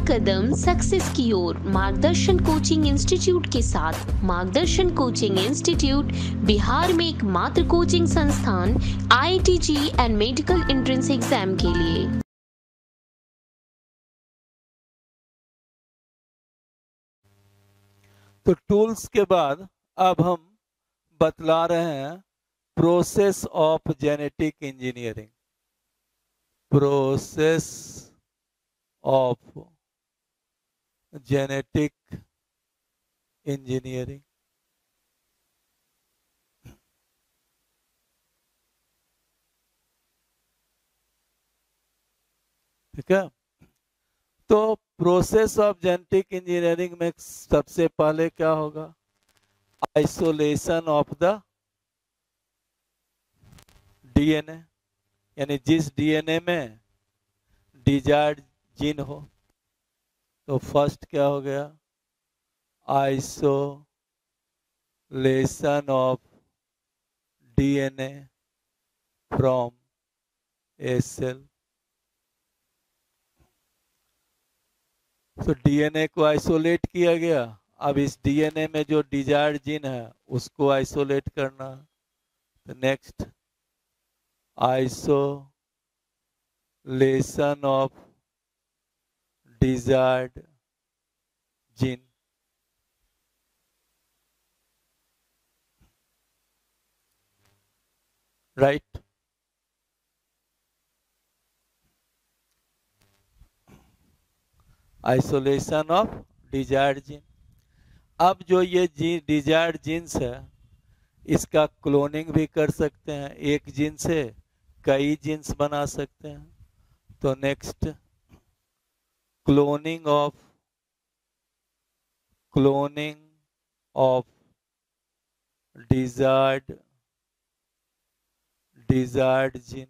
कदम success की ओर मार्गदर्शन coaching institute के साथ। मार्गदर्शन कोचिंग इंस्टीट्यूट बिहार में एकमात्र कोचिंग संस्थान IIT and medical entrance exam के लिए। तो टूल्स के बाद अब हम बतला रहे हैं process of genetic engineering. Process of genetic engineering. ठीक है, तो प्रोसेस ऑफ जेनेटिक इंजीनियरिंग में सबसे पहले क्या होगा? आइसोलेशन ऑफ द डीएनए, यानी जिस डीएनए में डिजायर्ड जीन हो। तो फर्स्ट क्या हो गया? Isolation of DNA from a cell. तो डीएनए को आइसोलेट किया गया। अब इस डीएनए में जो डिजायर्ड जीन है उसको आइसोलेट करना। तो next isolation of desired gene. Right. Isolation of desired gene. अब जो ये जीन डिजायर्ड जीन्स है इसका क्लोनिंग भी कर सकते हैं, एक जीन से कई जीन्स बना सकते हैं। तो next cloning of desired gene.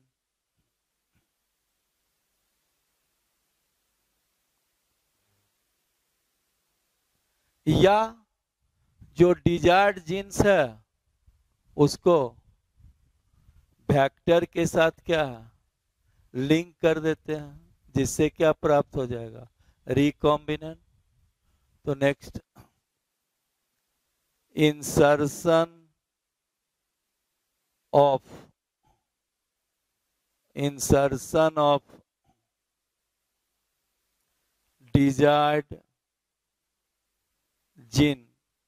या जो डिजायर्ड जीन्स है उसको वेक्टर के साथ क्या है लिंक कर देते हैं, जिससे क्या प्राप्त हो जाएगा? रिकॉम्बिनेंट। तो next insertion of desired gene.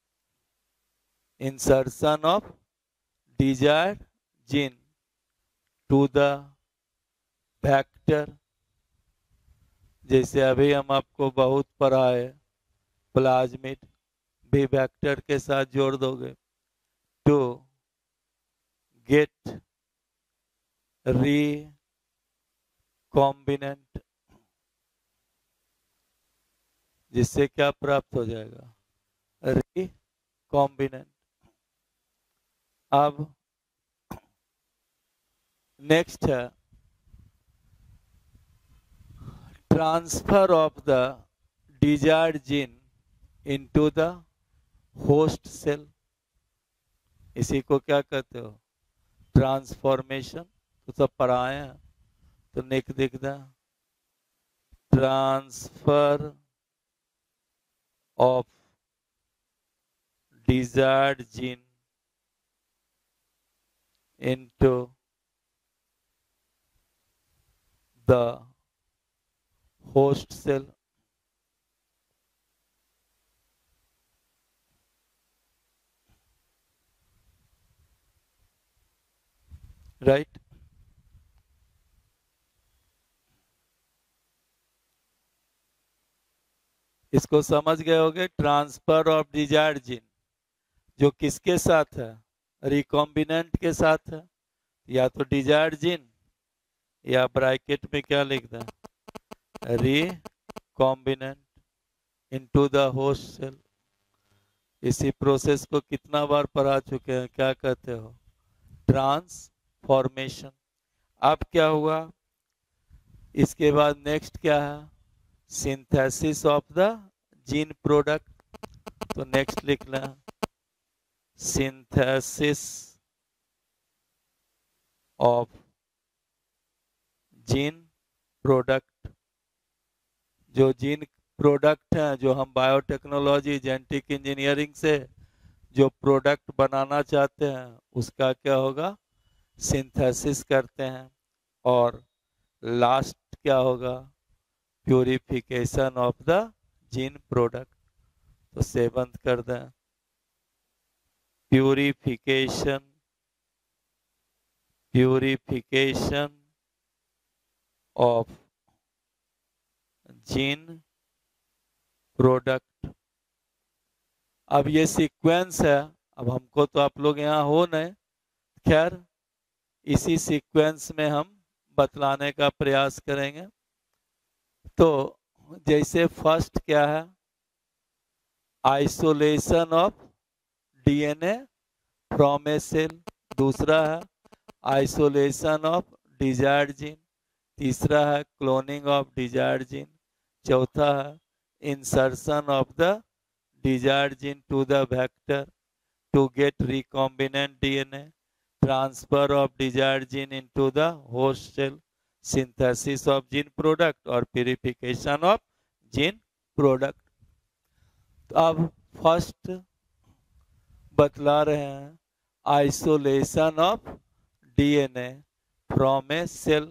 Insertion of desired gene to the vector. जैसे अभी हम आपको बहुत पढ़ाए प्लाज्मिड भी वेक्टर के साथ जोड़ दोगे टू गेट रिकॉम्बिनेंट, जिससे क्या प्राप्त हो जाएगा? रिकॉम्बिनेंट। अब नेक्स्ट है transfer of the desired gene into the host cell. इसी को क्या कहते हो? ट्रांसफॉर्मेशन। तो सब पढ़ाए हैं, तो निक दिखता transfer of desired gene into the host cell। Right. इसको समझ गए होगे? ट्रांसफर ऑफ डिजायर्ड जीन जो किसके साथ है? रिकॉम्बिनेंट के साथ है। या तो डिजायर्ड जीन या ब्रैकेट में क्या लिख दें? Recombinant into the host cell. इसी प्रोसेस को कितना बार पढ़ा चुके हैं? क्या कहते हो? ट्रांसफॉर्मेशन। अब क्या हुआ? इसके बाद नेक्स्ट क्या है? Synthesis of the gene product. तो नेक्स्ट लिख लें सिंथेसिस ऑफ जीन प्रोडक्ट। जो जीन प्रोडक्ट हैं जो हम बायोटेक्नोलॉजी जेनेटिक इंजीनियरिंग से जो प्रोडक्ट बनाना चाहते हैं उसका क्या होगा, सिंथेसिस करते हैं। और लास्ट क्या होगा, purification of the gene product. तो सेवंथ कर दें, purification purification of gene product. अब ये सीक्वेंस है, अब हमको तो आप लोग यहाँ हो नहीं, खैर इसी सीक्वेंस में हम बतलाने का प्रयास करेंगे। तो जैसे फर्स्ट क्या है, isolation of DNA from a cell. दूसरा है आइसोलेशन ऑफ डिजायर्ड जीन। तीसरा है क्लोनिंग ऑफ डिजायर्ड जीन। चौथा है insertion of the desired gene to the vector to get recombinant DNA, transfer of desired gene into the host cell, synthesis of gene product और purification of gene product. तो अब first बतला रहे हैं isolation of DNA from a cell.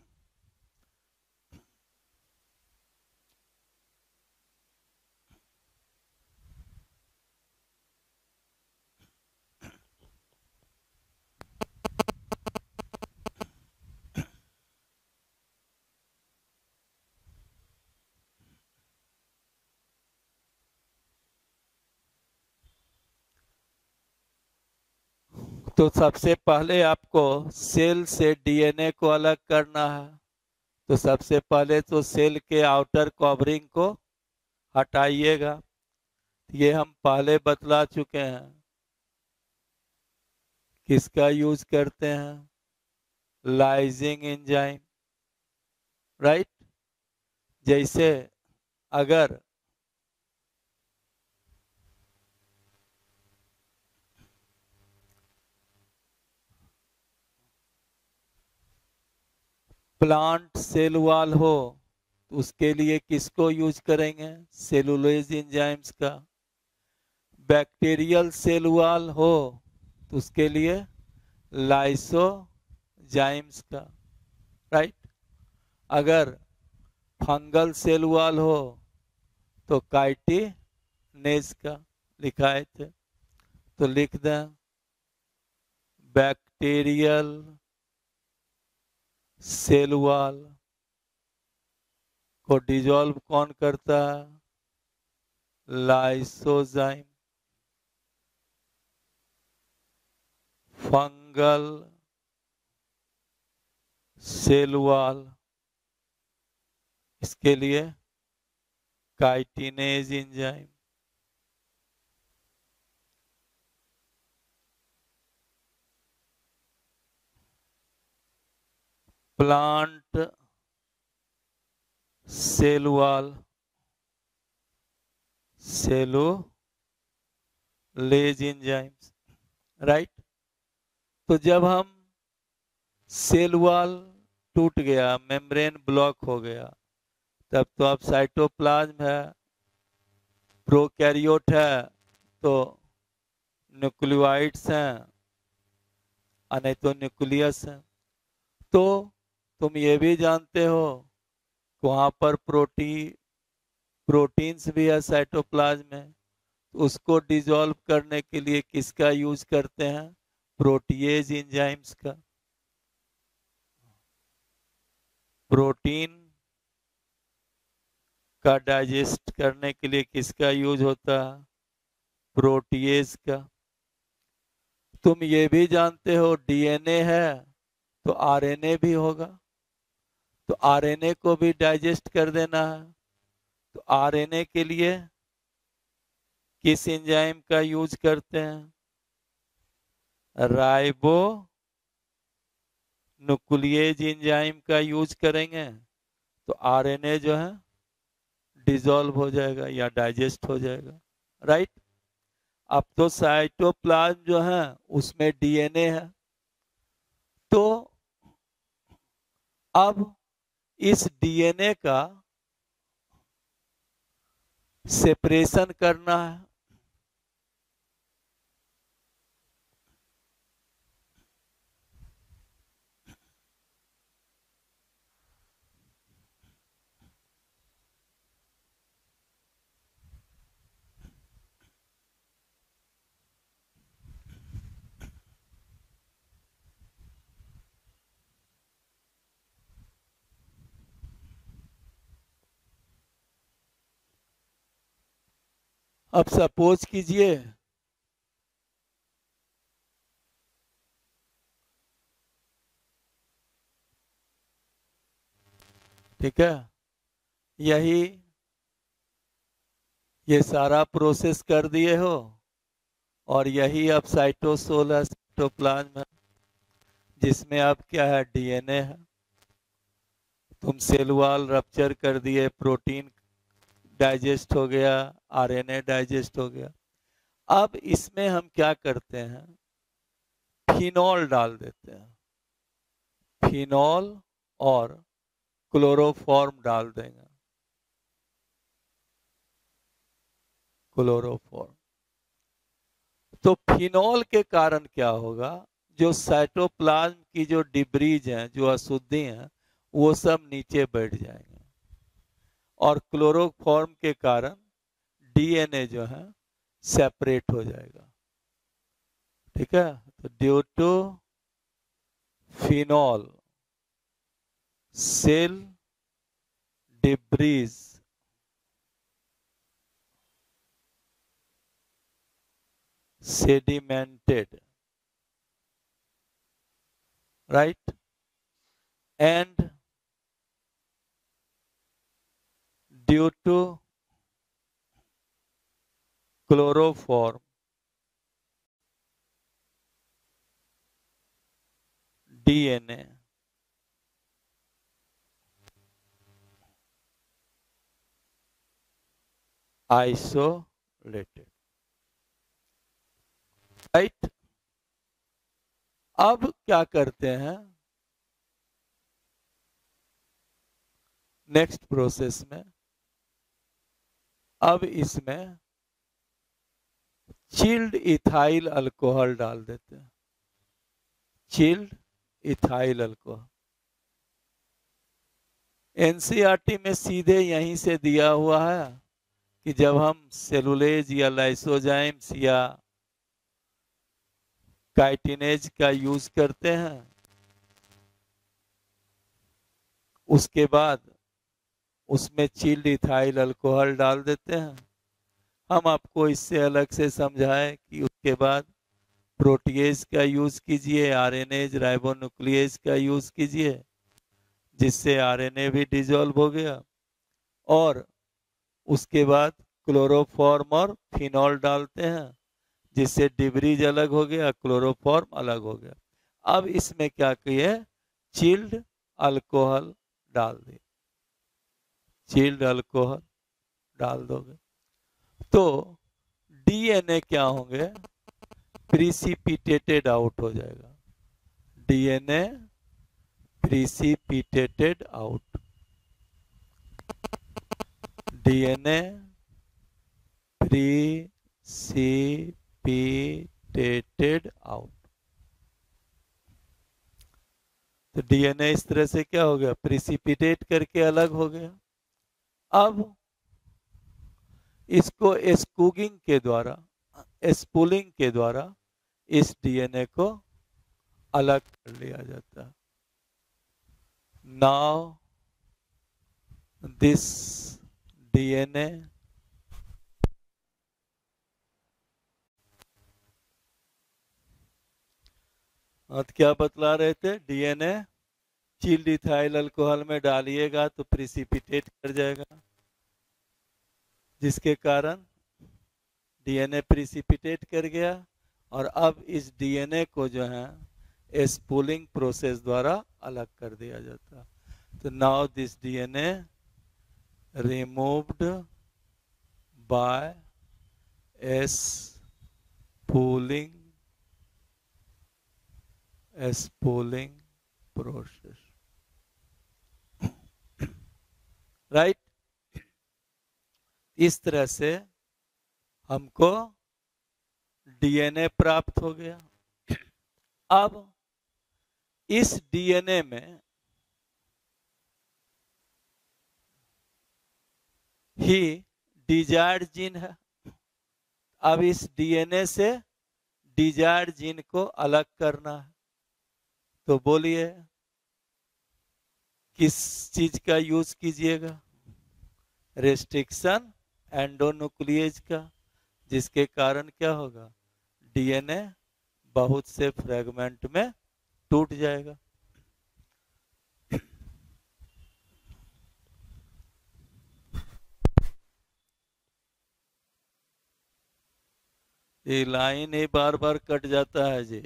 तो सबसे पहले आपको सेल से डीएनए को अलग करना है। तो सबसे पहले तो सेल के आउटर कवरिंग को हटाइएगा। ये हम पहले बतला चुके हैं, किसका यूज करते हैं, लाइजिंग एंजाइम, राइट। जैसे अगर प्लांट सेल वॉल हो तो उसके लिए किसको यूज करेंगे, सेलुलोज एंजाइम्स का। बैक्टीरियल सेल वॉल हो तो उसके लिए लाइसोजाइम्स का, राइट। अगर फंगल सेल वॉल हो तो काइटिनेज का लिखाए थे। तो लिख दें बैक्टीरियल सेल वॉल को डिजॉल्व कौन करता है, लाइसोजाइम। फंगल सेल वॉल, इसके लिए chitinase enzyme. Plant cell wall, cellulose enzymes, right. तो जब हम सेल वॉल टूट गया, मेम्ब्रेन ब्लॉक हो गया, तब तो अब साइटोप्लाज्म है, प्रोकैरियोट है तो न्यूक्लियोइड्स हैं और नहीं तो न्यूक्लियस है। तो तुम ये भी जानते हो वहां पर प्रोटीन्स भी है साइटोप्लाज्म में। तो उसको डिसॉल्व करने के लिए किसका यूज करते हैं, प्रोटीएज एंजाइम्स का। प्रोटीन का डाइजेस्ट करने के लिए किसका यूज होता है, प्रोटीएज का। तुम ये भी जानते हो डीएनए है तो आरएनए भी होगा, तो आरएनए को भी डाइजेस्ट कर देना है। तो आरएनए के लिए किस एंजाइम का यूज करते हैं, राइबो न्यूक्लियेज एंजाइम का यूज करेंगे। तो आरएनए जो है डिसॉल्व हो जाएगा या डाइजेस्ट हो जाएगा, राइट। अब तो साइटोप्लाज्म जो है उसमें डीएनए है। तो अब इस डीएनए का सेपरेशन करना है। अब सपोज कीजिए ठीक है, यही ये सारा प्रोसेस कर दिए हो और यही अब साइटोसोल है, साइटोप्लाज्म है, जिसमें अब क्या है, डीएनए है। तुम सेल वॉल रप्चर कर दिए, प्रोटीन डाइजेस्ट हो गया, आरएनए डाइजेस्ट हो गया। अब इसमें हम क्या करते हैं, फिनॉल डाल देते हैं, फिनॉल और क्लोरोफॉर्म डाल देंगे, क्लोरोफॉर्म। तो फिनॉल के कारण क्या होगा, जो साइटोप्लाज्म की जो डिब्रीज हैं, जो अशुद्धि हैं, वो सब नीचे बैठ जाएंगे। और क्लोरोफॉर्म के कारण डीएनए जो है सेपरेट हो जाएगा। ठीक है, तो due to phenol cell debris sedimented, right, and due to chloroform DNA isolated, right। अब क्या करते हैं, नेक्स्ट प्रोसेस में अब इसमें चिल्ड इथाइल अल्कोहल डाल देते हैं, चिल्ड इथाइल अल्कोहल। एनसीईआरटी में सीधे यहीं से दिया हुआ है कि जब हम सेलुलेज या लाइसोजाइम्स या काइटिनेज का यूज करते हैं, उसके बाद उसमें चिल्ड इथाइल अल्कोहल डाल देते हैं। हम आपको इससे अलग से समझाएं कि उसके बाद प्रोटीएज का यूज कीजिए, आरएनएज राइबोन्यूक्लिएज का यूज कीजिए, जिससे आरएनए भी डिसॉल्व हो गया। और उसके बाद क्लोरोफॉर्म और फिनॉल डालते हैं, जिससे डिब्रीज अलग हो गया, क्लोरोफॉर्म अलग हो गया। अब इसमें क्या किए, चिल्ड अल्कोहल डाल दिए, चिल्ड अल्कोहल डाल दोगे तो डीएनए क्या होंगे, प्रिसिपिटेटेड आउट हो जाएगा, DNA precipitated out, DNA precipitated out. तो डीएनए इस तरह से क्या हो गया, प्रिसिपिटेट करके अलग हो गया। अब इसको स्पूगिंग के द्वारा, स्पूलिंग के द्वारा इस डीएनए को अलग कर लिया जाता है। नाउ दिस डीएनए क्या बतला रहे थे, डीएनए चिल्ड इथाइल अल्कोहल में डालिएगा तो प्रिसिपिटेट कर जाएगा, जिसके कारण डीएनए प्रिसिपिटेट कर गया। और अब इस डीएनए को जो है स्पूलिंग प्रोसेस द्वारा अलग कर दिया जाता। तो now this DNA removed by spooling process, right. इस तरह से हमको डीएनए प्राप्त हो गया। अब इस डीएनए में ही डिजायर्ड जीन है। अब इस डीएनए से डिजायर्ड जीन को अलग करना है, तो बोलिए किस चीज का यूज कीजिएगा? रेस्ट्रिक्शन एंडोन्यूक्लिएज का, जिसके कारण क्या होगा? डीएनए बहुत से फ्रेगमेंट में टूट जाएगा। ये लाइन ही बार बार कट जाता है जी,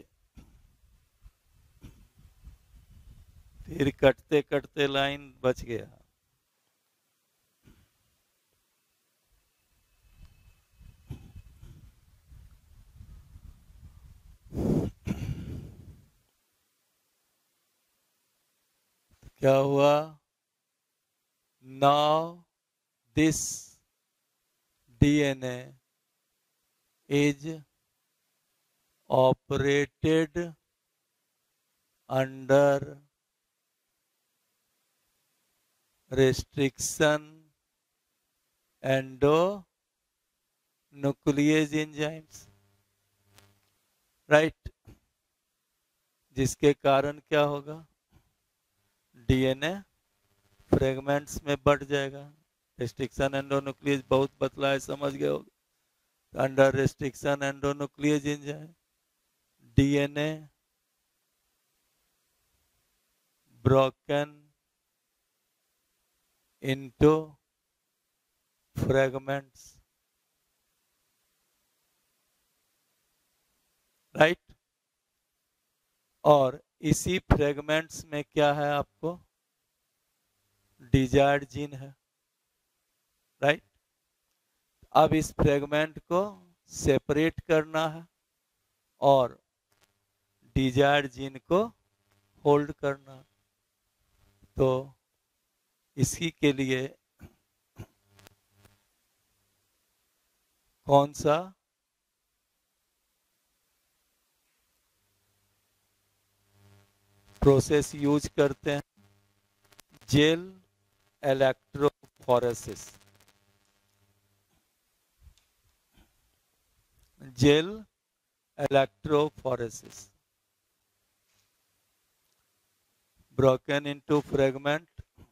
फिर कटते कटते लाइन बच गया। क्या हुआ? Now this DNA is operated under restriction endonuclease enzymes, right? जिसके कारण क्या होगा? डीएनए फ्रेगमेंट्स में बढ़ जाएगा। रेस्ट्रिक्शन एंडोन्यूक्लियस बहुत बतला है, समझ गए होगे। Under restriction endonuclease enzyme DNA broken into fragments, right? और इसी फ्रेगमेंट्स में क्या है? आपको डिजायर्ड जीन है, राइट? अब इस फ्रेगमेंट को सेपरेट करना है और डिजायर्ड जीन को होल्ड करना है। तो इसी के लिए कौन सा प्रोसेस यूज करते हैं? Gel electrophoresis. Gel electrophoresis, broken into fragment,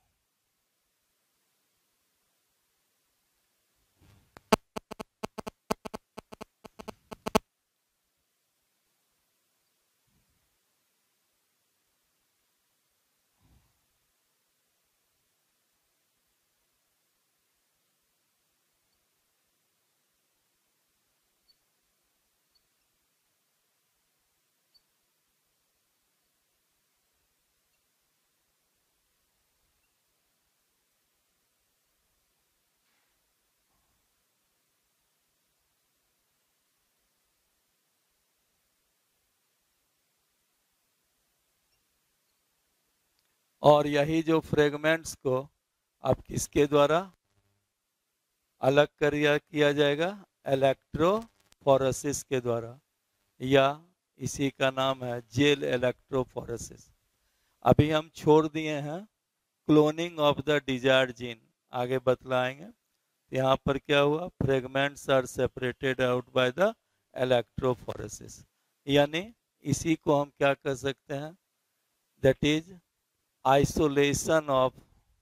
और यही जो फ्रेगमेंट्स को अब किसके द्वारा अलग किया जाएगा? इलेक्ट्रोफोरेसिस के द्वारा, या इसी का नाम है जेल इलेक्ट्रोफोरेसिस। अभी हम छोड़ दिए हैं cloning of the desired gene, आगे बतलाएंगे। यहाँ पर क्या हुआ? Fragments are separated out by the electrophoresis, यानी इसी को हम क्या कर सकते हैं? That is isolation of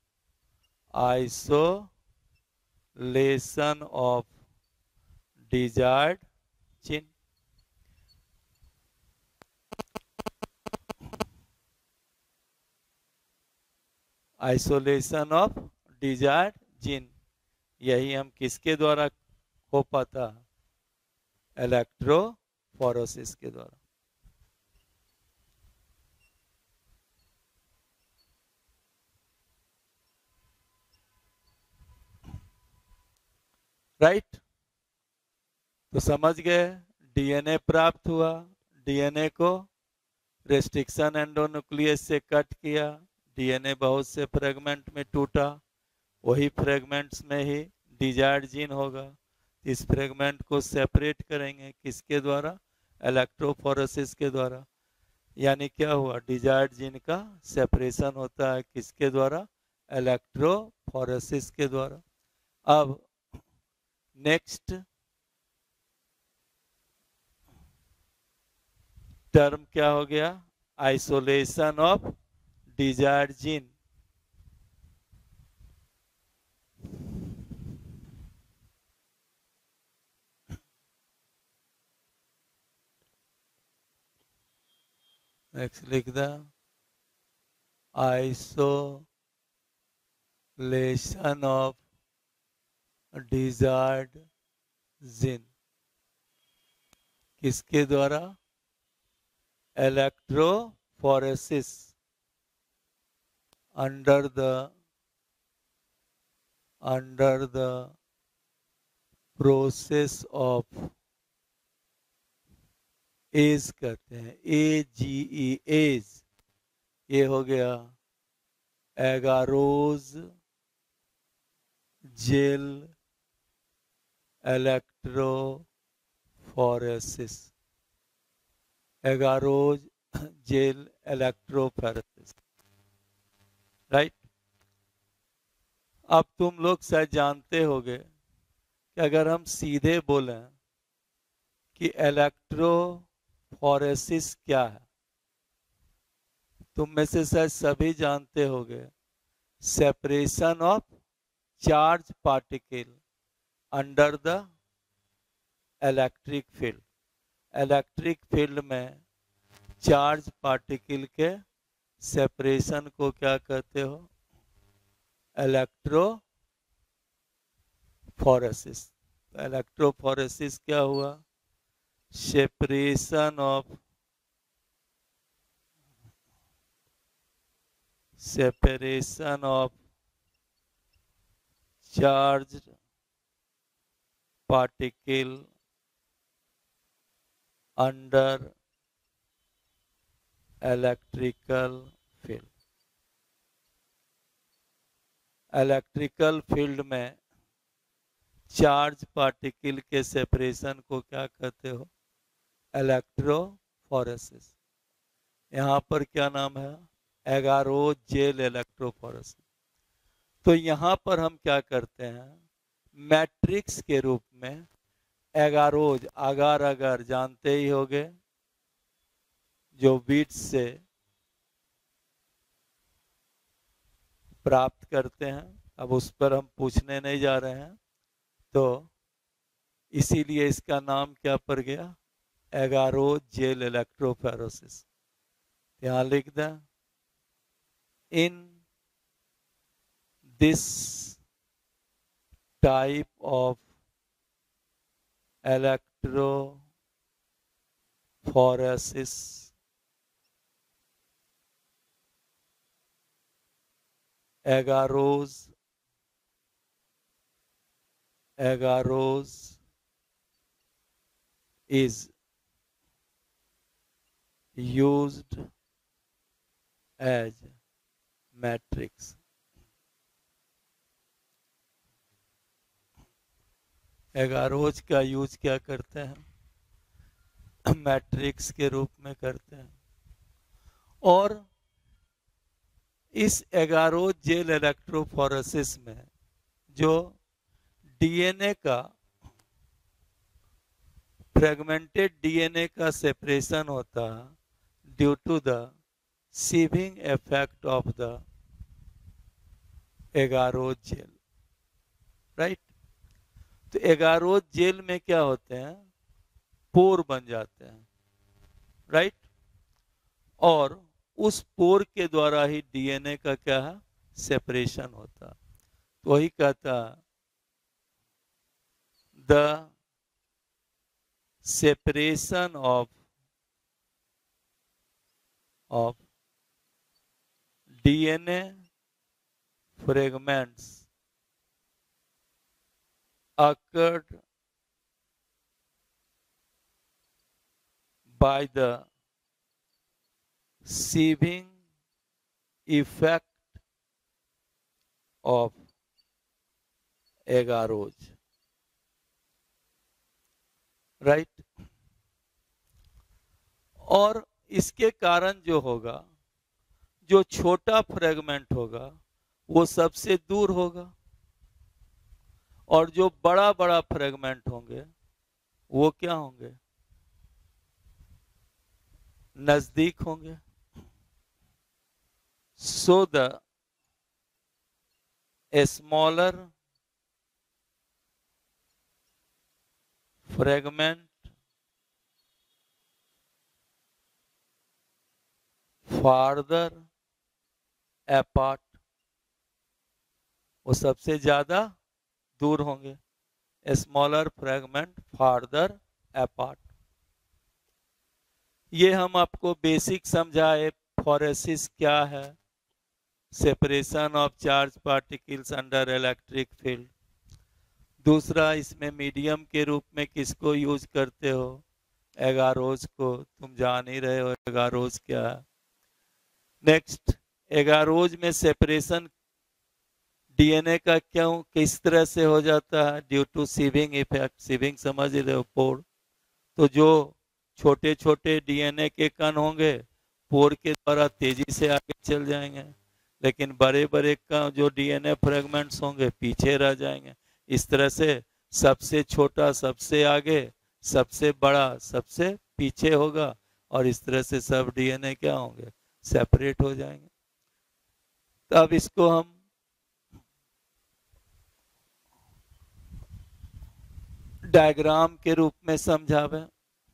desired gene। Isolation of desired gene, यही हम किसके द्वारा हो पाता? इलेक्ट्रोफोरेसिस के द्वारा। राइट? तो समझ गए, डीएनए प्राप्त हुआ, डीएनए को रेस्ट्रिक्शन एंडोन्यूक्लियस से कट किया, डीएनए बहुत से फ्रेगमेंट में टूटा, वही फ्रेगमेंट्स में ही डिजायर्ड जीन होगा, इस फ्रेगमेंट को सेपरेट करेंगे किसके द्वारा? इलेक्ट्रोफोरेसिस के द्वारा। यानी क्या हुआ? डिजायर्ड जीन का सेपरेशन होता है किसके द्वारा? इलेक्ट्रोफोरेसिस के द्वारा। अब नेक्स्ट टर्म क्या हो गया? Isolation of desired gene. Next लिख द आइसोलेशन ऑफ डिजायर्ड जीन किसके द्वारा? Electrophoresis under the process of AGE कहते हैं, AGE एज। ये हो गया agarose gel electrophoresis. Agarose gel electrophoresis, right. अब तुम लोग शायद जानते होगे कि अगर हम सीधे बोलें कि इलेक्ट्रोफोरेसिस क्या है, तुम में से शायद सभी जानते होगे, separation of charge particle under the electric field. Electric field में चार्ज पार्टिकल के सेपरेशन को क्या कहते हो? इलेक्ट्रोफोरेसिस। इलेक्ट्रोफोरेसिस क्या हुआ? Separation of charge particle under electrical field. Electrical field में चार्ज पार्टिकल के सेपरेशन को क्या कहते हो? इलेक्ट्रोफोरेसिस। यहाँ पर क्या नाम है? Agarose gel electrophoresis. तो यहाँ पर हम क्या करते हैं? मैट्रिक्स के रूप में एगारोज, अगार अगर जानते ही होगे, जो बीट्स से प्राप्त करते हैं, अब उस पर हम पूछने नहीं जा रहे हैं, तो इसीलिए इसका नाम क्या पड़ गया? Agarose gel electrophoresis. यहाँ लिख दें, in this type of electrophoresis agarose is used as matrix। Agarose का यूज क्या करते हैं? मैट्रिक्स के रूप में करते हैं। और इस एगारोज जेल इलेक्ट्रोफोरेसिस में जो डीएनए का, फ्रेगमेंटेड डीएनए का सेपरेशन होता है due to the sieving effect of the agarose gel, right. तो एगारोज जेल में क्या होते हैं? पोर बन जाते हैं, राइट। और उस पोर के द्वारा ही डीएनए का क्या है? सेपरेशन होता। तो वही कहता the separation of DNA fragments occurred by the sieving effect of agarose, right. और इसके कारण जो होगा, जो छोटा फ्रेगमेंट होगा वो सबसे दूर होगा, और जो बड़ा बड़ा फ्रेगमेंट होंगे वो क्या होंगे, नजदीक होंगे। So the smaller fragment farther apart, वो सबसे ज्यादा दूर होंगे। स्मॉलर फ्रेगमेंट फार्दर अपार्ट, ये हम आपको बेसिक समझाए। फोरेसिस क्या है, separation of charge particles under electric field. दूसरा, इसमें मीडियम के रूप में किसको यूज करते हो, एगारोज को, तुम जान ही रहे हो एगारोज क्या है। नेक्स्ट, एगारोज में सेपरेशन डीएनए का क्यों, किस तरह से हो जाता है, due to sieving effect. Sieving समझ रहे हो, पोर। तो जो छोटे छोटे डीएनए के कण होंगे पोर के द्वारा तेजी से आगे चल जाएंगे, लेकिन बड़े बड़े का जो डीएनए फ्रेगमेंट्स होंगे पीछे रह जाएंगे। इस तरह से सबसे छोटा सबसे आगे, सबसे बड़ा सबसे पीछे होगा, और इस तरह से सब डीएनए क्या होंगे, सेपरेट हो जाएंगे। तो अब इसको हम डायग्राम के रूप में समझावें।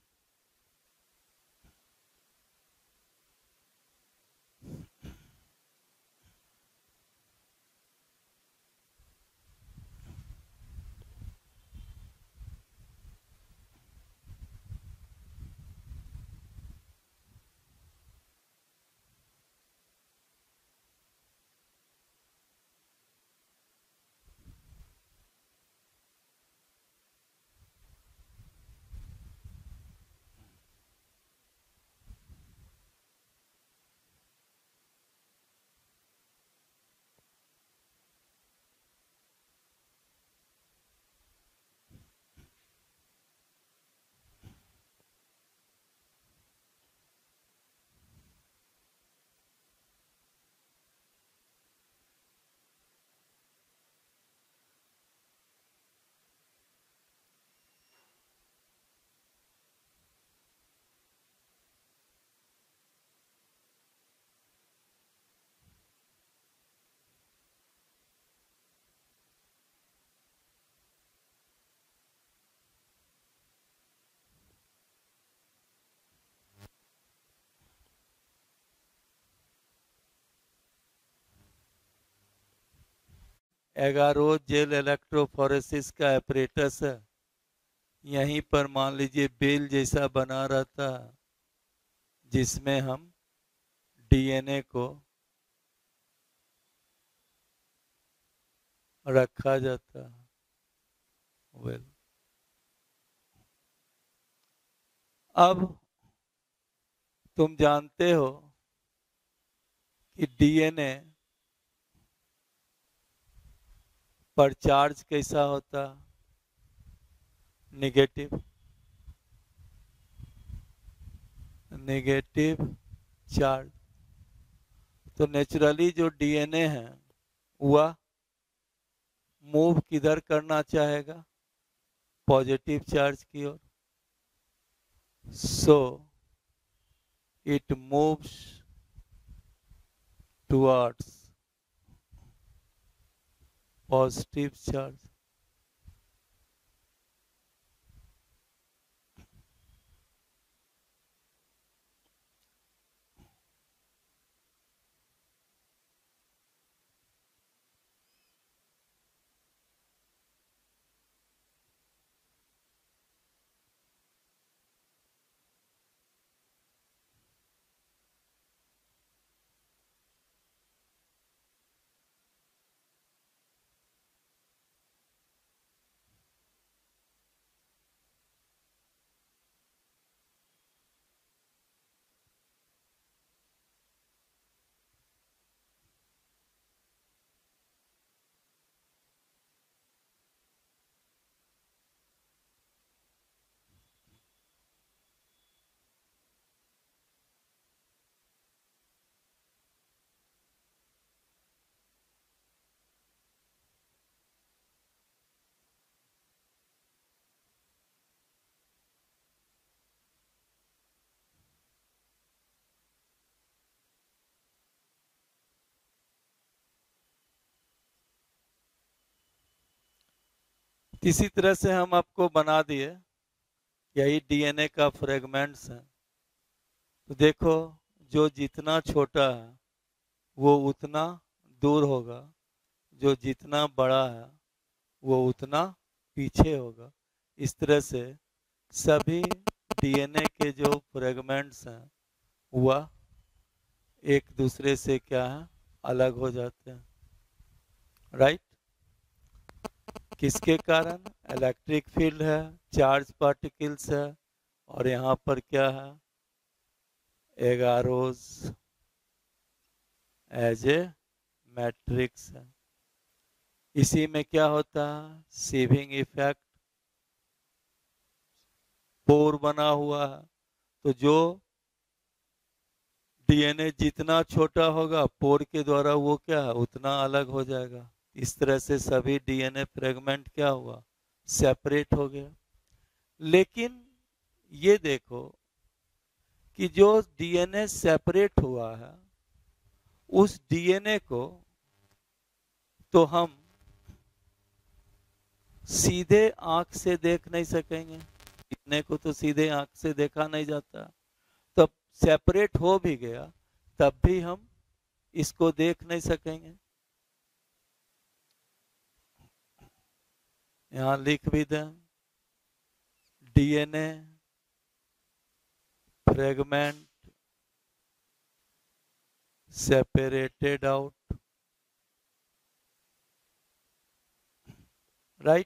एगारोज जेल इलेक्ट्रोफोरेसिस का एपरेटस है। यहीं पर मान लीजिए बेल जैसा बना रहता है, जिसमें हम डीएनए को रखा जाता है। वेल, अब तुम जानते हो कि डीएनए पर चार्ज कैसा होता, नेगेटिव, नेगेटिव चार्ज। तो नेचुरली जो डीएनए है वह मूव किधर करना चाहेगा, पॉजिटिव चार्ज की ओर। So it moves towards positive charge. इसी तरह से हम आपको बना दिए, यही डीएनए का फ्रेगमेंट्स है। तो देखो, जो जितना छोटा है वो उतना दूर होगा, जो जितना बड़ा है वो उतना पीछे होगा। इस तरह से सभी डीएनए के जो फ्रेगमेंट्स हैं वह एक दूसरे से क्या है, अलग हो जाते हैं, राइट। किसके कारण? इलेक्ट्रिक फील्ड है, चार्ज पार्टिकल्स है, और यहाँ पर क्या है, एगारोज एज ए मैट्रिक्स है। इसी में क्या होता है, सीविंग इफेक्ट, पोर बना हुआ है। तो जो डीएनए जितना छोटा होगा पोर के द्वारा वो क्या है, उतना अलग हो जाएगा। इस तरह से सभी डीएनए फ्रेगमेंट क्या हुआ, सेपरेट हो गया। लेकिन ये देखो कि जो डीएनए सेपरेट हुआ है उस डीएनए को तो हम सीधे आंख से देख नहीं सकेंगे, डीएनए को तो सीधे आंख से देखा नहीं जाता। तब सेपरेट हो भी गया तब भी हम इसको देख नहीं सकेंगे। यहां लिख भी दें, DNA fragment separated out, right?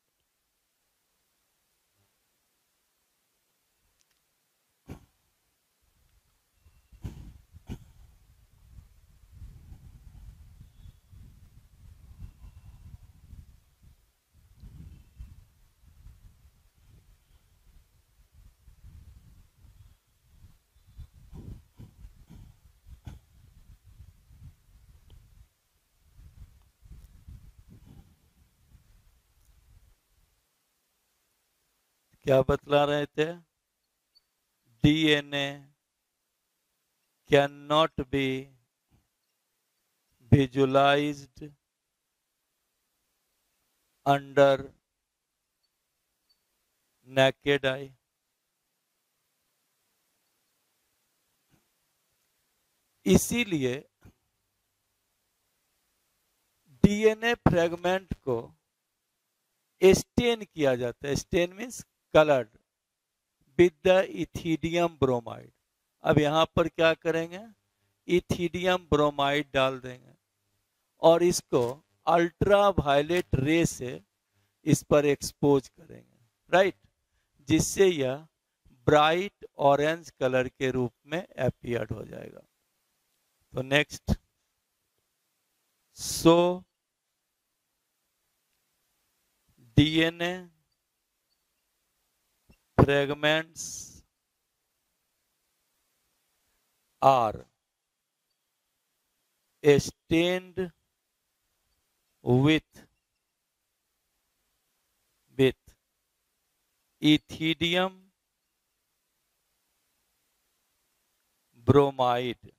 क्या बतला रहे थे? DNA can not be visualized under naked eye. इसीलिए डीएनए फ्रेगमेंट को स्टेन किया जाता है। Stain means coloured with the ethidium bromide. अब यहां पर क्या करेंगे, इथिडियम ब्रोमाइड डाल देंगे और इसको अल्ट्रा वायलेट रे से इस पर एक्सपोज करेंगे, राइट, जिससे यह ब्राइट ऑरेंज कलर के रूप में अपीयर हो जाएगा। तो next, so DNA fragments are stained with ethidium bromide.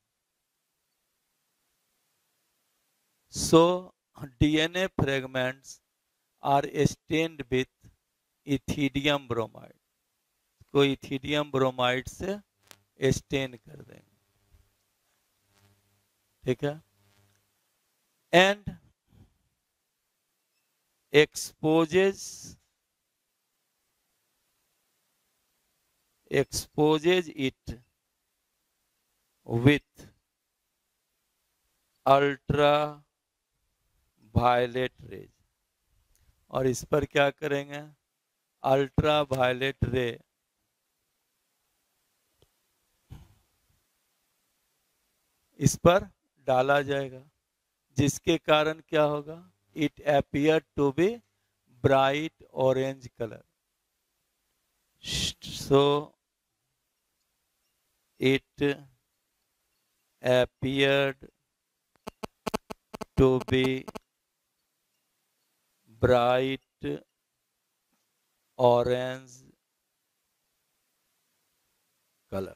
So DNA fragments are stained with ethidium bromide. को इथिडियम ब्रोमाइड से स्टेन कर देंगे, ठीक है, and exposes it with ultraviolet rays. और इस पर क्या करेंगे, अल्ट्रा वायलेट रे इस पर डाला जाएगा, जिसके कारण क्या होगा, it appear to be bright orange colour. So it appeared to be bright orange color,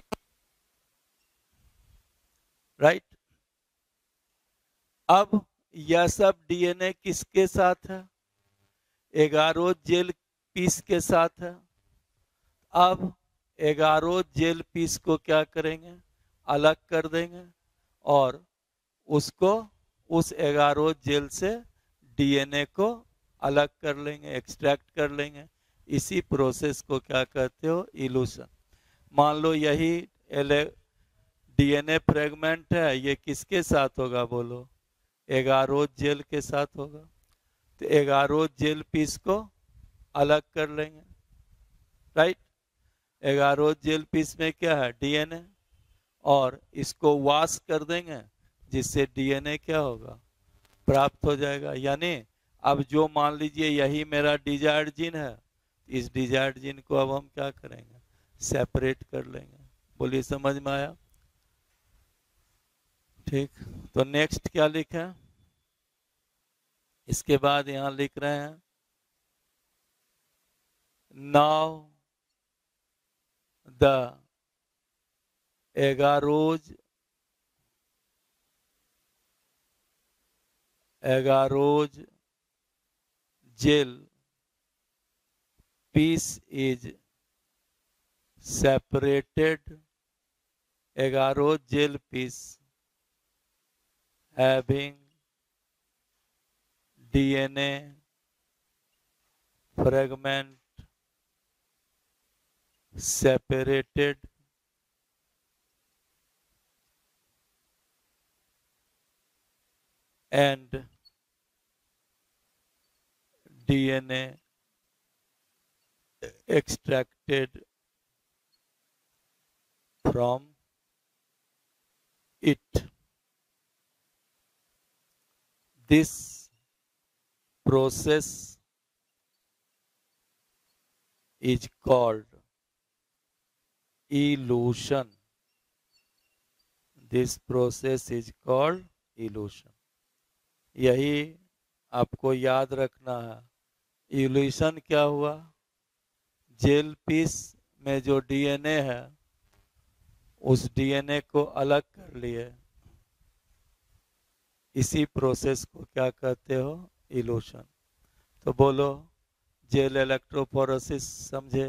right? अब यह सब डीएनए किसके साथ है? एगारोज जेल पीस के साथ है। अब एगारोज जेल पीस को क्या करेंगे? अलग कर देंगे और उसको उस एगारोज जेल से डीएनए को अलग कर लेंगे, एक्सट्रैक्ट कर लेंगे। इसी प्रोसेस को क्या कहते हो? इल्यूशन। मान लो यही डीएनए फ्रेगमेंट है, ये किसके साथ होगा बोलो? एगारोज जेल के साथ होगा। तो एगारोज जेल पीस को अलग कर लेंगे, राइट। एगारोज जेल पीस में क्या है? डीएनए, और इसको वॉश कर देंगे जिससे डीएनए क्या होगा? प्राप्त हो जाएगा। यानी अब जो मान लीजिए यही मेरा डिजायर्ड जीन है, इस डिजायर्ड जीन को अब हम क्या करेंगे? सेपरेट कर लेंगे। बोलिए समझ में आया? ठीक। तो नेक्स्ट क्या लिखा है? इसके बाद यहां लिख रहे हैं now the agarose gel piece is separated. Agarose gel piece having DNA fragment separated and DNA extracted from it. This process is called elution. This process is called elution. यही आपको याद रखना है। इल्यूशन क्या हुआ? जेल पीस में जो DNA है उस डीएनए को अलग कर लिए। इसी प्रोसेस को क्या कहते हो? इल्यूशन। तो बोलो जेल इलेक्ट्रोफोरेसिस समझे?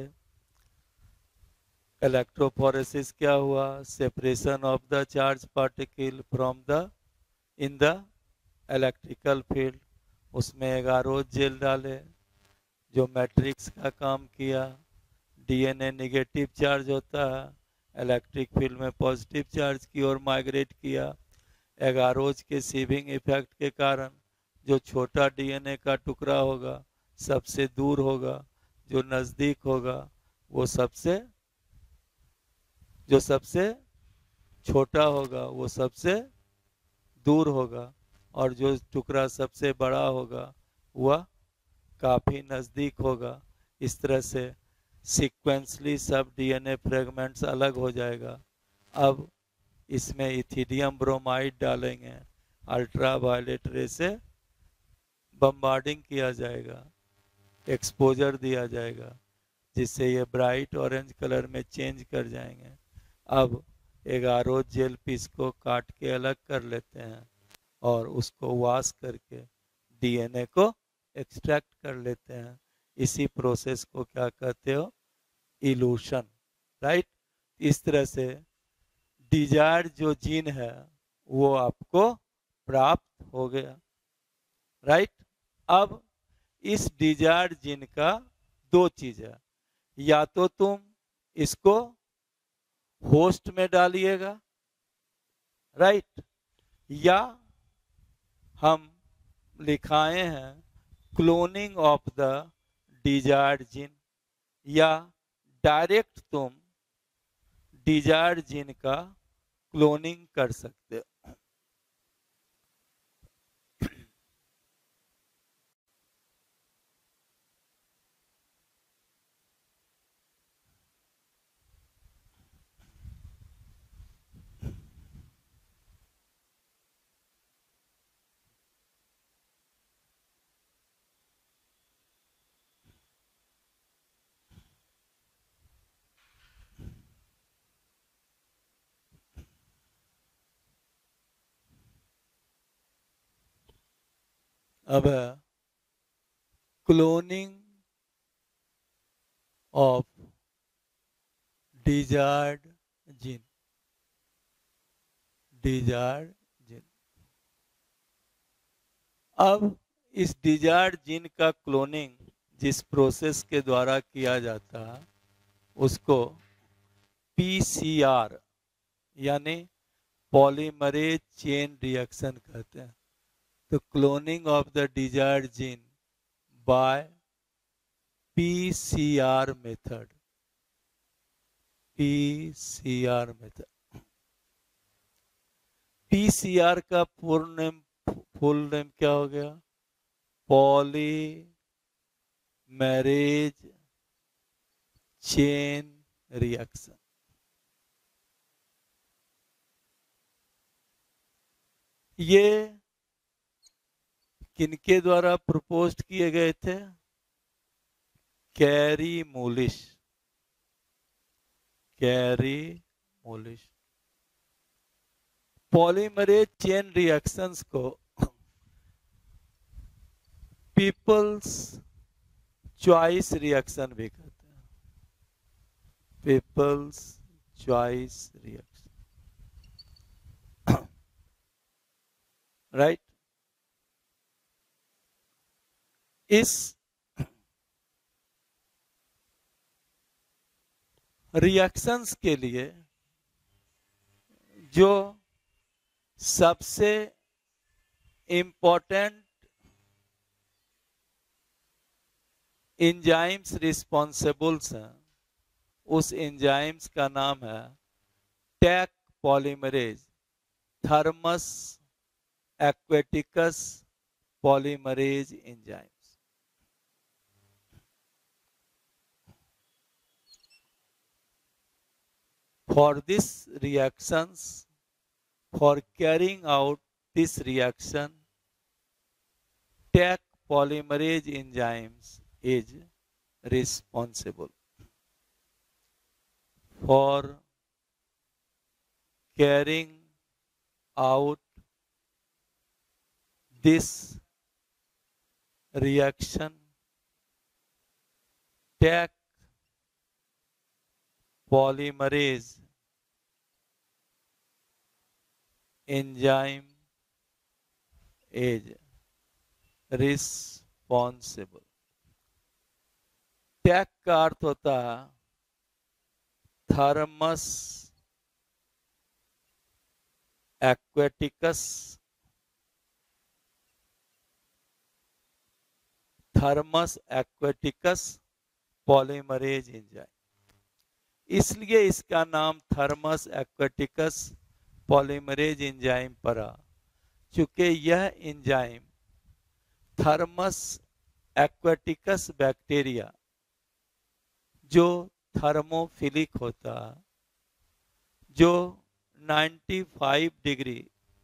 इलेक्ट्रोफोरेसिस क्या हुआ? Separation of the charge particle from the in the electrical field. उसमें एगारोज जेल डाले जो मैट्रिक्स का काम किया। डीएनए नेगेटिव चार्ज होता है, इलेक्ट्रिक फील्ड में पॉजिटिव चार्ज की ओर माइग्रेट किया। एगारोज के सीविंग इफेक्ट के कारण जो छोटा डीएनए का टुकड़ा होगा सबसे दूर होगा, जो नज़दीक होगा वो जो सबसे छोटा होगा वो सबसे दूर होगा, और जो टुकड़ा सबसे बड़ा होगा वह काफ़ी नज़दीक होगा। इस तरह से सीक्वेंसली सब डीएनए फ्रेगमेंट्स अलग हो जाएगा। अब इसमें इथिडियम ब्रोमाइड डालेंगे, अल्ट्रावायलेट रे से बम्बार्डिंग किया जाएगा, एक्सपोजर दिया जाएगा, जिससे ये ब्राइट ऑरेंज कलर में चेंज कर जाएंगे। अब एगारोज जेल पीस को काट के अलग कर लेते हैं और उसको वॉश करके डीएनए को एक्सट्रैक्ट कर लेते हैं। इसी प्रोसेस को क्या कहते हो? Elution, right. इस तरह से डिजायर्ड जो जीन है वो आपको प्राप्त हो गया, राइट। अब इस डिजायर्ड जीन का दो चीज है, या तो तुम इसको होस्ट में डालिएगा, राइट, या हम लिखाए हैं cloning of the desired gene, या डायरेक्ट तुम डिजायर्ड जीन का क्लोनिंग कर सकते हो। अब cloning of desired gene, desired gene. अब इस डिजायर्ड जीन का क्लोनिंग जिस प्रोसेस के द्वारा किया जाता है उसको पीसीआर यानी पॉलीमरेज चेन रिएक्शन कहते हैं। तो cloning of the desired gene by PCR method, PCR method. PCR का फुल नेम क्या हो गया? Polymerase chain reaction. ये किनके द्वारा प्रपोज्ड किए गए थे? Kary Mullis, Kary Mullis. Polymerase chain reactions को पीपल्स चॉइस रिएक्शन भी कहते हैं, पीपल्स चॉइस रिएक्शन, राइट। इस रिएक्शंस के लिए जो सबसे इंपॉर्टेंट एंजाइम्स रिस्पॉन्सिबल्स हैं, उस एंजाइम्स का नाम है Taq polymerase, Thermus aquaticus polymerase enzymes. For this reactions, for carrying out this reaction, Taq polymerase enzymes is responsible. For carrying out this reaction, Taq polymerase enzyme is responsible. Taq का अर्थ होता है Thermus aquaticus, Thermus aquaticus polymerase enzyme. इसलिए इसका नाम thermos aquaticus polymerase enzyme पड़ा, चूंकि यह एंजाइम थर्मस एक्वेटिकस बैक्टीरिया जो थर्मोफिलिक होता, जो 95 degree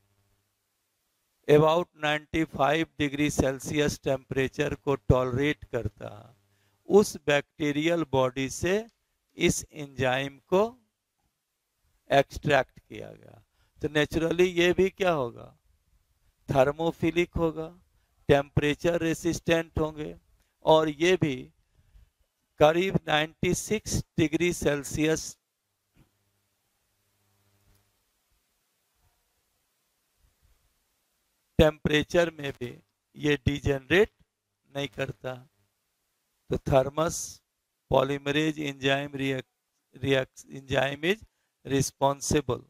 about 95 degree Celsius temperature को टॉलरेट करता, उस बैक्टीरियल बॉडी से इस एंजाइम को एक्सट्रैक्ट किया गया। तो नेचुरली ये भी क्या होगा? थर्मोफिलिक होगा, टेम्परेचर रेसिस्टेंट होंगे, और ये भी करीब 96 डिग्री सेल्सियस टेम्परेचर में भी ये डिजेनरेट नहीं करता। तो Thermus polymerase enzyme enzyme is responsible.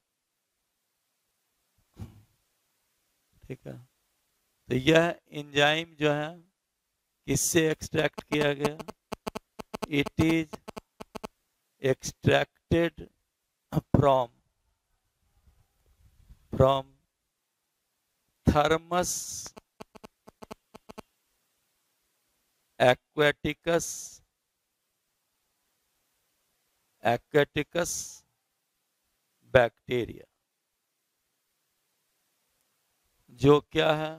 ठीक है, तो यह एंजाइम जो है किससे एक्सट्रैक्ट किया गया? It is extracted from Thermus aquaticus bacteria, जो क्या है?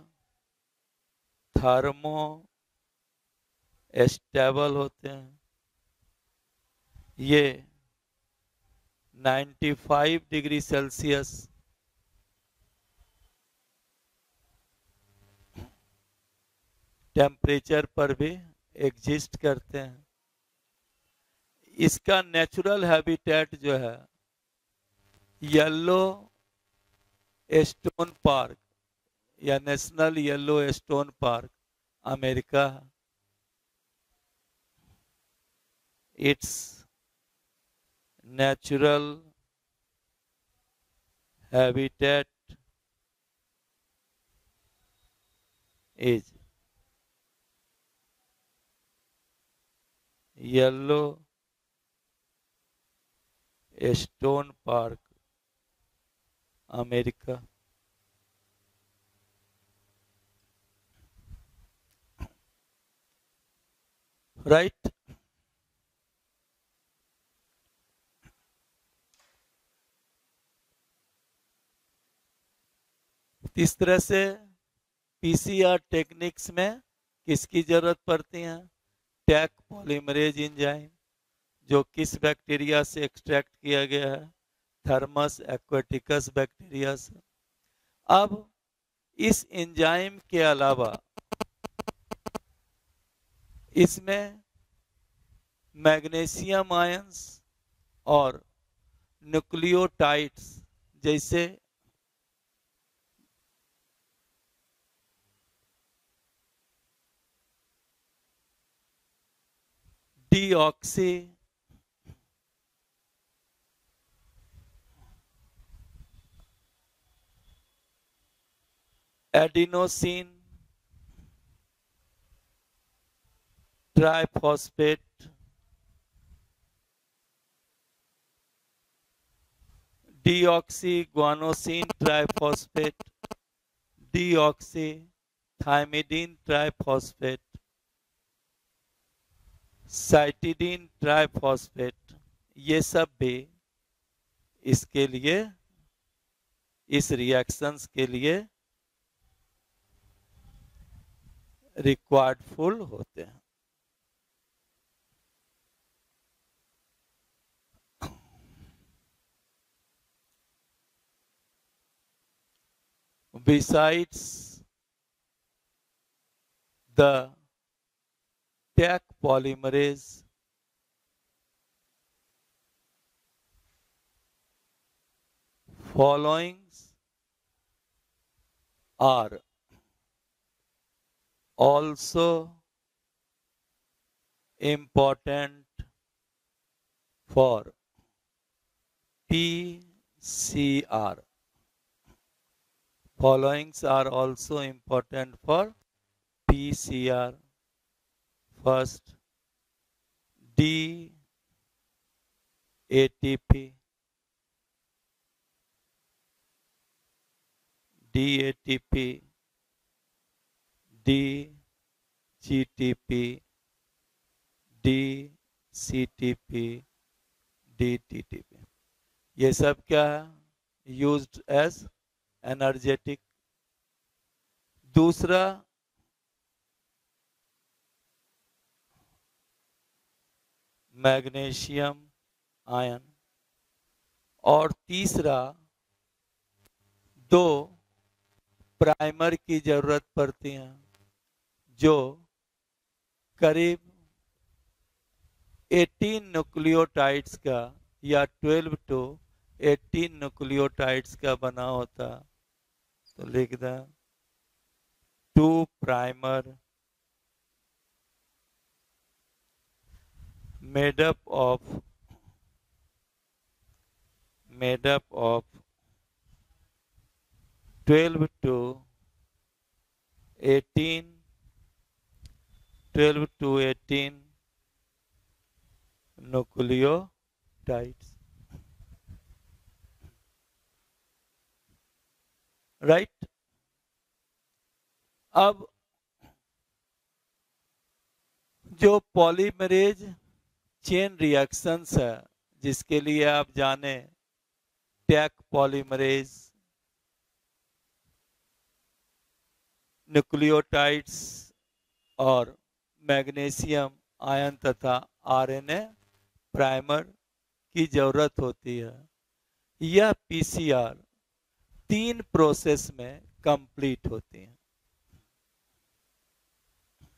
थर्मो स्टेबल होते हैं। ये 95 डिग्री सेल्सियस टेम्परेचर पर भी एग्जिस्ट करते हैं। इसका नेचुरल हैबिटेट जो है येलो स्टोन पार्क या national Yellowstone park America. Its natural habitat is yellow stone park America. Right. इस तरह से पीसीआर टेक्निक्स में किसकी जरूरत पड़ती है? टैक पॉलीमरेज एंजाइम, जो किस बैक्टीरिया से एक्सट्रैक्ट किया गया है? थर्मस एक्वाटिकस बैक्टीरिया से। अब इस एंजाइम के अलावा इसमें मैग्नीशियम आयंस और न्यूक्लियोटाइड्स जैसे deoxy adenosine triphosphate, deoxy guanosine triphosphate, deoxy thymidine triphosphate, cytidine triphosphate, ये सब भी इसके लिए, इस रिएक्शंस के लिए रिक्वायर्ड फुल होते हैं। Besides the Taq polymerase, followings are also important for PCR. Followings are also important for PCR. First, DATP, DGTP, DCTP, DTTP, ये सब क्या है? Used as energetic. दूसरा मैग्नीशियम आयन, और तीसरा दो प्राइमर की जरूरत पड़ती है जो करीब 18 न्यूक्लियोटाइड्स का या 12 to 18 न्यूक्लियोटाइड्स का बना होता। तो लिख दें 2 primer made up of 12 to 18 nucleotides, राइट। अब जो पॉलीमरेज चेन रिएक्शंस है जिसके लिए आप जाने टैक पॉलीमरेज, न्यूक्लियोटाइड्स और मैग्नीशियम आयन तथा आरएनए प्राइमर की जरूरत होती है। यह पीसीआर 3 प्रोसेस में कंप्लीट होती है।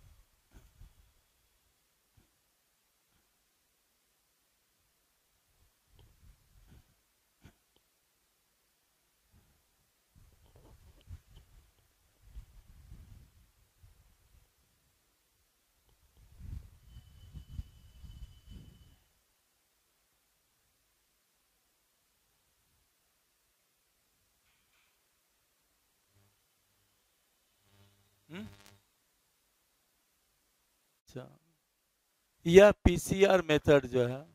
अच्छा, यह पीसीआर मेथड जो है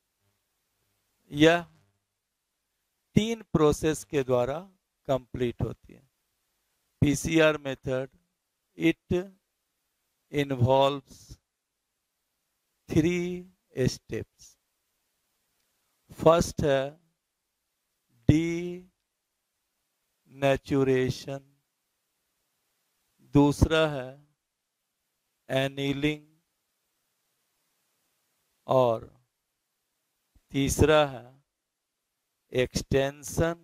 यह 3 प्रोसेस के द्वारा कंप्लीट होती है। PCR method it involves 3 steps. First है डी नेचुरेशन, दूसरा है एनीलिंग और तीसरा है एक्सटेंशन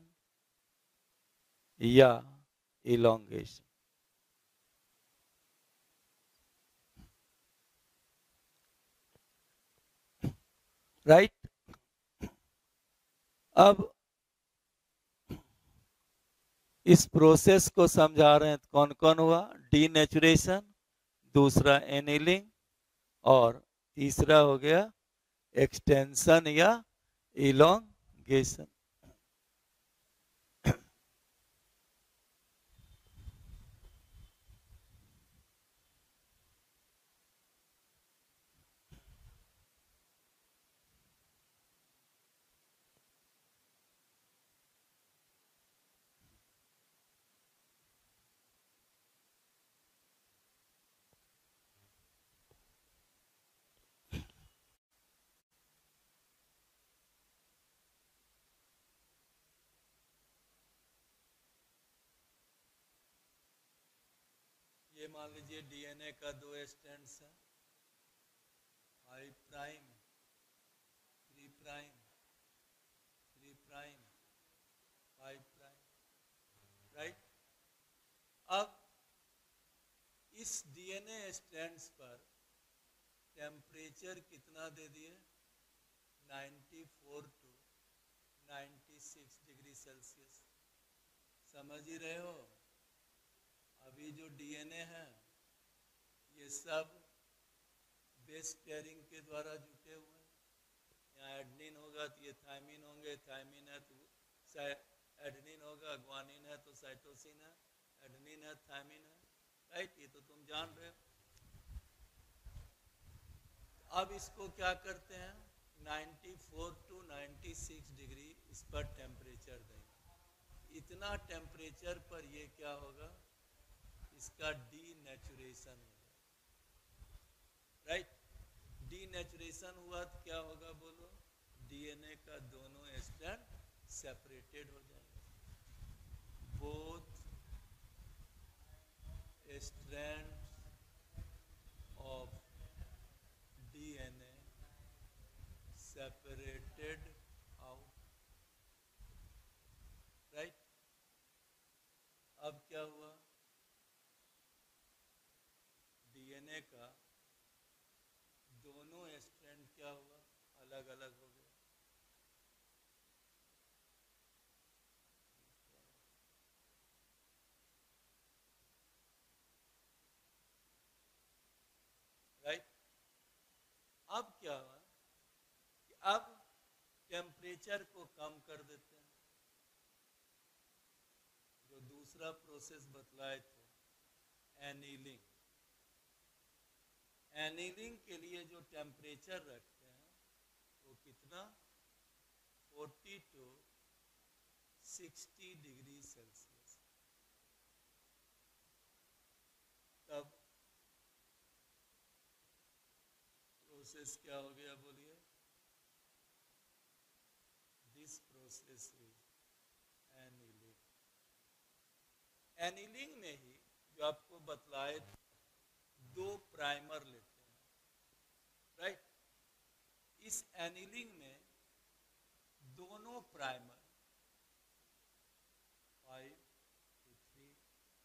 या इलोंगेशन। राइट, अब इस प्रोसेस को समझा रहे हैं कौन कौन हुआ, डीनेचुरेशन, दूसरा एनीलिंग और तीसरा हो गया एक्सटेंशन या इलोंगेशन। ये मान लीजिए डीएनए का 2 स्ट्रैंड्स है, 5 prime 3 prime 3 prime 5 prime. Right, अब इस डीएनए स्ट्रैंड्स पर टेम्परेचर कितना दे दिए, 94 टू 96 डिग्री सेल्सियस। समझ ही रहे हो, अभी जो डीएनए है ये सब बेस पेयरिंग के द्वारा जुटे हुए हैं। यहाँ एडनिन होगा तो ये थायमिन होंगे, थायमिन है तो एडनिन होगा, ग्वानिन है तो साइटोसिन है, एडनिन है थायमिन है। राइट, ये तो तुम जान रहे हो। अब इसको क्या करते हैं, 94 टू 96 डिग्री इस पर टेम्परेचर देंगे। इतना टेम्परेचर पर ये क्या होगा, इसका डीनेचुरेशन हो जाएगा। राइट, डीनेचुरेशन हुआ तो क्या होगा बोलो, डीएनए का दोनों स्ट्रैंड सेपरेटेड हो जाएगा। Both strands of DNA separated out. Right, अब क्या हुआ, डीएनए का दोनों स्ट्रैंड क्या हुआ, अलग अलग हो गया। राइट, अब क्या हुआ कि अब टेम्परेचर को कम कर देते हैं। जो दूसरा प्रोसेस बतलाए थे एनीलिंग, एनीलिंग के लिए जो टेम्परेचर रखते हैं वो कितना, 40 टू 60 डिग्री सेल्सियस। तब प्रोसेस क्या हो गया बोलिए, this process is annealing. Annealing में ही जो आपको बतलाए 2 प्राइमर लेते हैं। राइट, इस एनीलिंग में दोनों प्राइमर 5 to 3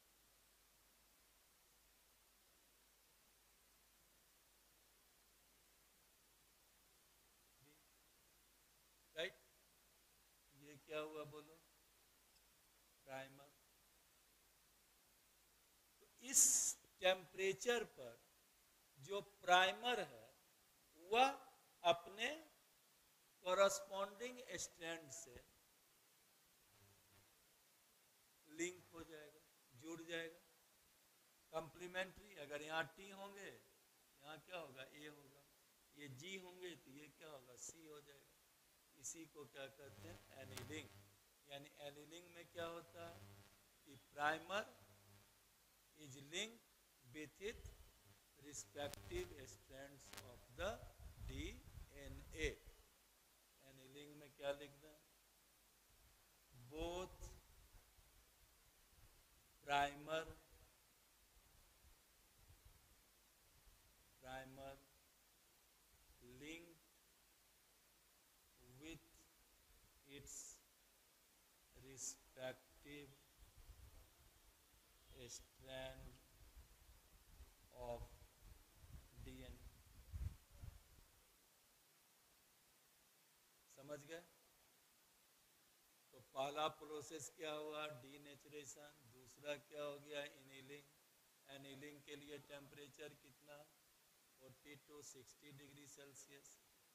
राइट, ये क्या हुआ बोलो, प्राइमर। तो इस टेम्परेचर पर जो प्राइमर है वह अपने कॉरस्पॉन्डिंग स्ट्रैंड से लिंक हो जाएगा, जुड़ जाएगा। कंप्लीमेंट्री, अगर यहाँ टी होंगे यहाँ यहाँ क्या होगा, ए होगा, ये जी होंगे तो ये क्या होगा, सी हो जाएगा। इसी को क्या कहते हैं, एनीलिंग। यानी एनीलिंग में क्या होता है कि primer is link with it respective strands of the DNA. Annealing में क्या लिखना है, both primer linked with its respective strand of DNA। समझ गए? तो पहला प्रोसेस क्या हुआ, डीनेचुरेशन। दूसरा क्या हो गया, एनीलिंग। एनीलिंग के लिए टेम्परेचर कितना, 40 to 60 डिग्री सेल्सियस।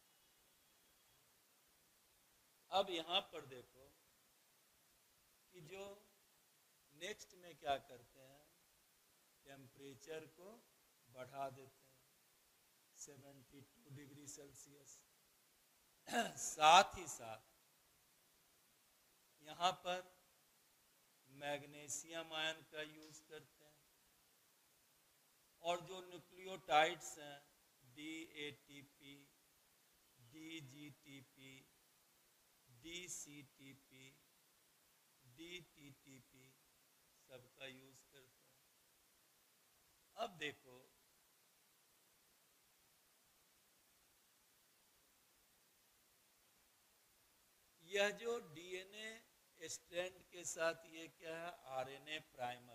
अब यहां पर देखो कि जो नेक्स्ट में क्या करते हैं, टेम्परेचर को बढ़ा देते हैं 72 डिग्री सेल्सियस। साथ ही साथ यहां पर मैग्नीशियम आयन का यूज करते हैं, और जो न्यूक्लियोटाइड्स हैं DATP, DGTP, DCTP, DTTP सबका यूज करते हैं। अब देखो यह जो डीएनए स्ट्रैंड के साथ ये क्या है, आरएनए प्राइमर।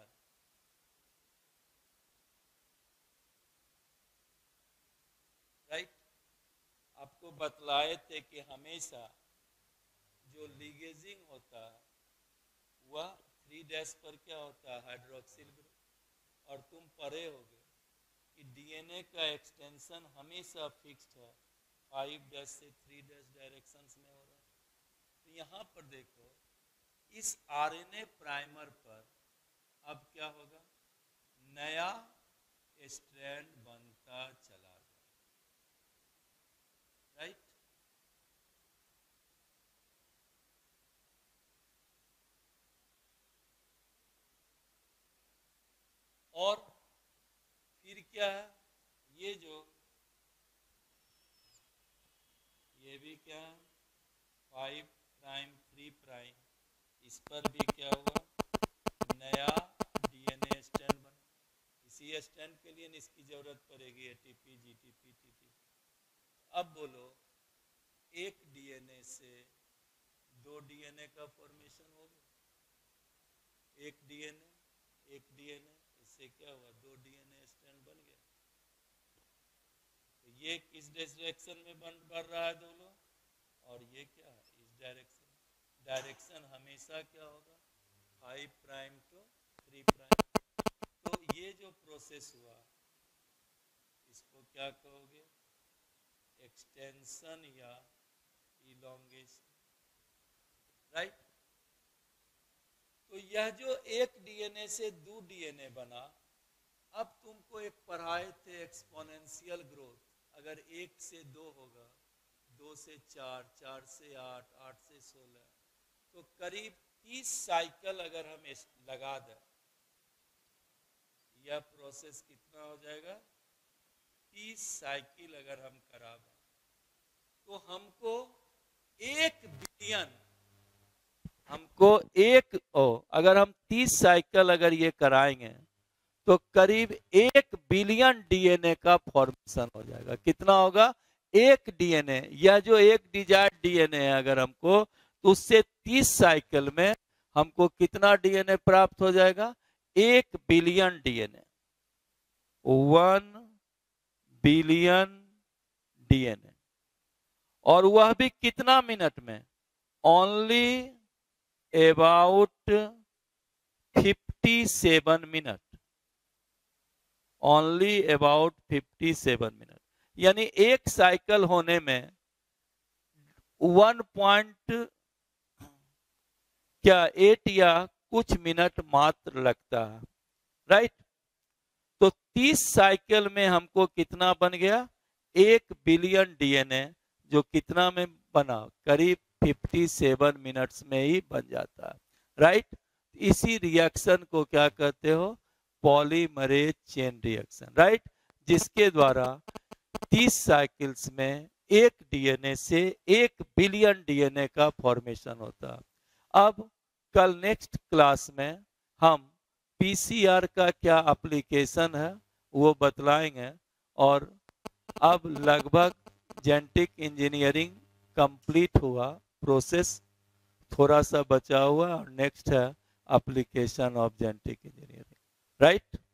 राइट, आपको बतलाए थे कि हमेशा जो लिगेजिंग होता है वह 3' पर क्या होता है, हाइड्रोक्सिल ग्रुप। और तुम पढ़े होगे कि डीएनए का एक्सटेंशन हमेशा फिक्स्ड है, 5' से 3' डायरेक्शंस में हो रहा है। तो यहाँ पर देखो इस आरएनए प्राइमर पर अब क्या होगा, नया स्ट्रैंड बनता चला जाए। राइट, और फिर क्या है, ये जो ये भी क्या है 5 प्राइम 3 प्राइम, इस पर भी क्या हुआ, नया डीएनए स्ट्रैंड बना। इसी स्ट्रैंड के लिए इसकी जरूरत पड़ेगी एटीपी, जीटीपी, टीटीपी। अब बोलो एक डीएनए से 2 डीएनए का फॉर्मेशन हो गया, एक डीएनए इससे क्या हुआ, 2 डीएनए स्ट्रैंड बन गया। तो ये किस डायरेक्शन में बढ़ रहा है दोनों, और ये क्या है, इस डायरेक्शन। डायरेक्शन हमेशा क्या होगा, 5 प्राइम टू 3 प्राइम। तो ये जो प्रोसेस हुआ इसको क्या कहोगे, एक्सटेंशन या इलॉन्गेशन। राइट, तो यह जो एक डीएनए से 2 डीएनए बना, अब तुमको एक पढ़ाए थे एक्सपोनेंशियल ग्रोथ। अगर 1 से 2 होगा, 2 से 4, 4 से 8, 8 से 16, तो करीब 30 साइकिल अगर हम लगा दें, यह प्रोसेस कितना हो जाएगा, 30 साइकिल अगर हम करा दें तो हमको 1 बिलियन, अगर हम 30 साइकिल अगर ये कराएंगे तो करीब 1 बिलियन डीएनए का फॉर्मेशन हो जाएगा। कितना होगा, 1 डीएनए। यह जो एक डिजायर्ड डीएनए है अगर हमको, तो उससे 30 साइकिल में हमको कितना डीएनए प्राप्त हो जाएगा, 1 बिलियन डीएनए, 1 बिलियन डीएनए। और वह भी कितना मिनट में, only about 57 minute, only about 57 minute. यानी एक साइकिल होने में 1.8 या कुछ मिनट मात्र लगता है। राइट, तो 30 साइकिल में हमको कितना बन गया, 1 बिलियन डीएनए, जो कितना में बना, करीब 57 मिनट्स में ही बन जाता है, राइट। इसी रिएक्शन को क्या कहते हो, पॉलीमरेज चेन रिएक्शन, राइट, जिसके द्वारा 30 साइकिल्स में एक डीएनए से 1 बिलियन डीएनए का फॉर्मेशन होता है। अब कल नेक्स्ट क्लास में हम पीसीआर का क्या एप्लीकेशन है वो बतलाएंगे, और अब लगभग जेनेटिक इंजीनियरिंग कंप्लीट हुआ, प्रोसेस थोड़ा सा बचा हुआ, और नेक्स्ट है application of genetic engineering, right.